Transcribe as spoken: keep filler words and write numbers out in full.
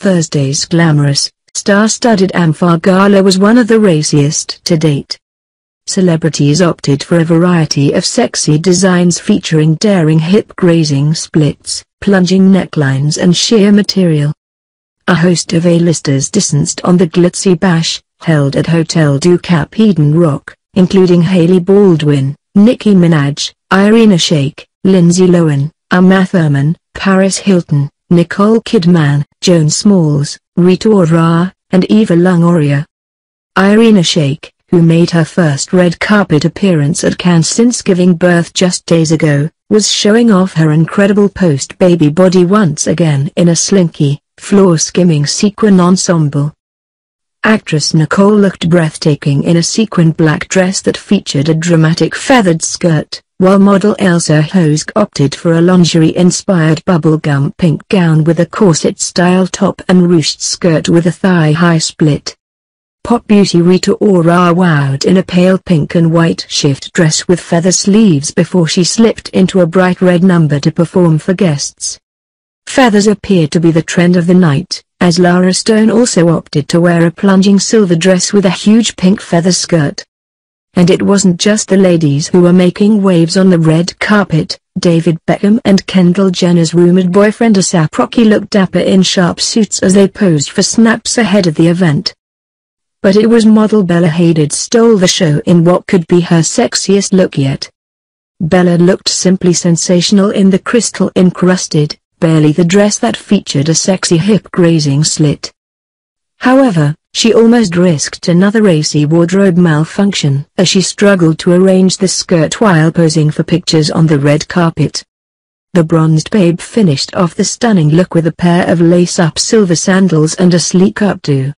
Thursday's glamorous, star-studded Amphar Gala was one of the raciest to date. Celebrities opted for a variety of sexy designs featuring daring hip-grazing splits, plunging necklines and sheer material. A host of A-listers distanced on the glitzy bash, held at Hotel du Cap Eden Rock, including Hailey Baldwin, Nicki Minaj, Irina Shayk, Lindsay Lohan, Uma Thurman, Paris Hilton, Nicole Kidman, Joan Smalls, Rita Ora, and Eva Longoria. Irina Shayk, who made her first red carpet appearance at Cannes since giving birth just days ago, was showing off her incredible post-baby body once again in a slinky, floor-skimming sequin ensemble. Actress Nicole looked breathtaking in a sequin black dress that featured a dramatic feathered skirt, while model Elsa Hosk opted for a lingerie-inspired bubblegum pink gown with a corset-style top and ruched skirt with a thigh-high split. Pop beauty Rita Ora wowed in a pale pink and white shift dress with feather sleeves before she slipped into a bright red number to perform for guests. Feathers appeared to be the trend of the night, as Lara Stone also opted to wear a plunging silver dress with a huge pink feather skirt. And it wasn't just the ladies who were making waves on the red carpet. David Beckham and Kendall Jenner's rumored boyfriend A$ap Rocky looked dapper in sharp suits as they posed for snaps ahead of the event. But it was model Bella Hadid stole the show in what could be her sexiest look yet. Bella looked simply sensational in the crystal-encrusted, barely the dress that featured a sexy hip-grazing slit. However, she almost risked another racy wardrobe malfunction as she struggled to arrange the skirt while posing for pictures on the red carpet. The bronzed babe finished off the stunning look with a pair of lace-up silver sandals and a sleek updo.